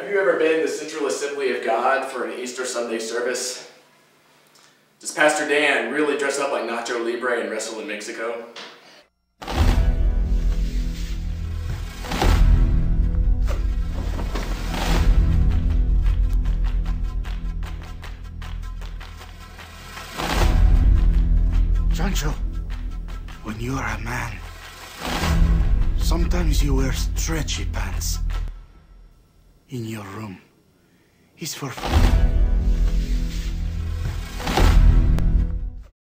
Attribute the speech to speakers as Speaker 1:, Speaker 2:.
Speaker 1: Have you ever been in the Central Assembly of God for an Easter Sunday service? Does Pastor Dan really dress up like Nacho Libre and wrestle in Mexico?
Speaker 2: Nacho, when you are a man, sometimes you wear stretchy pants in your room. It's for fun.